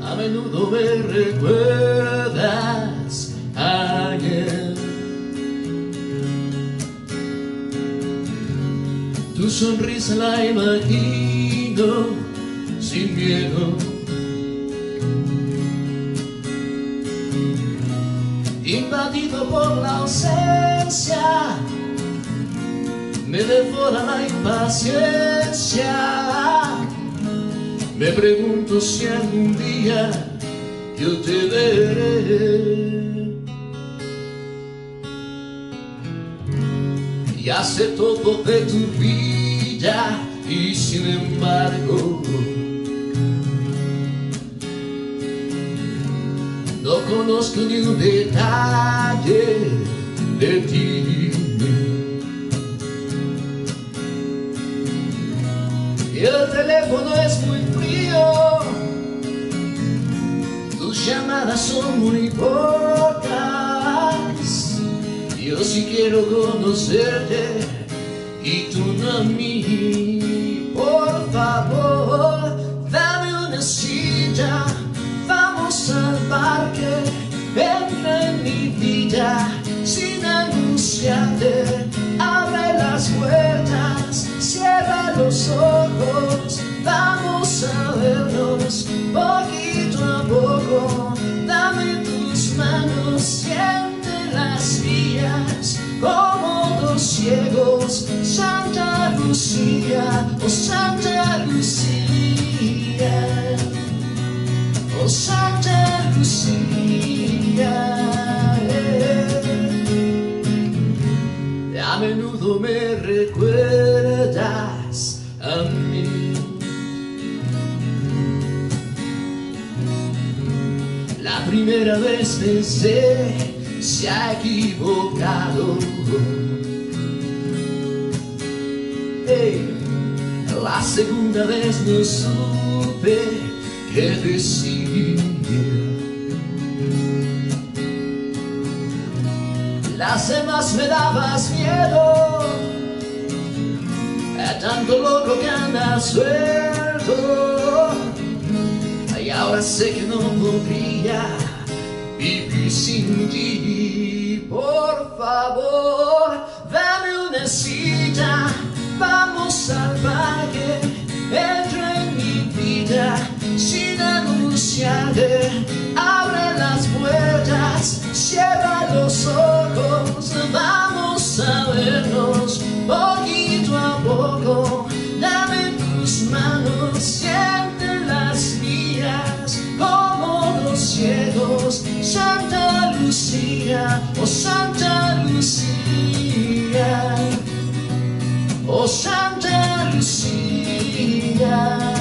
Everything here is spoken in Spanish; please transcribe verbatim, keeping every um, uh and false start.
A menudo me recuerdas a ayer. Tu sonrisa la imagino sin miedo. Invadido por la ausencia, me devora la impaciencia. Me pregunto si algún día yo te veré. Ya sé todo de tu vida y sin embargo no conozco ni un detalle de ti. El teléfono es muy frío, tus llamadas son muy pocas. Yo sí quiero conocerte y tú no a mí. Por favor, dame una silla, vamos al parque, entra en mi vida sin anunciarte. Abre las puertas, cierra los ojos, vamos a vernos poquito a poco. Dame tus manos, siente las mías como dos ciegos. Santa Lucía, oh Santa Lucía, oh Santa Lucía. A menudo me recuerdas a mí. La primera vez pensé, se ha equivocado. Hey, la segunda vez no supe qué decir. Las demás me dabas miedo, a tanto loco que andas suelto. Y ahora sé que no podría vivir sin ti. Por favor, dame una cita, vamos al parque, entra en mi vida sin anunciarte. Abre las puertas, cierra los ojos, vamos a vernos poquito a poco. Dame tus manos, siente las mías como dos ciegos. Santa Lucía, oh Santa Lucía, oh Santa Lucía.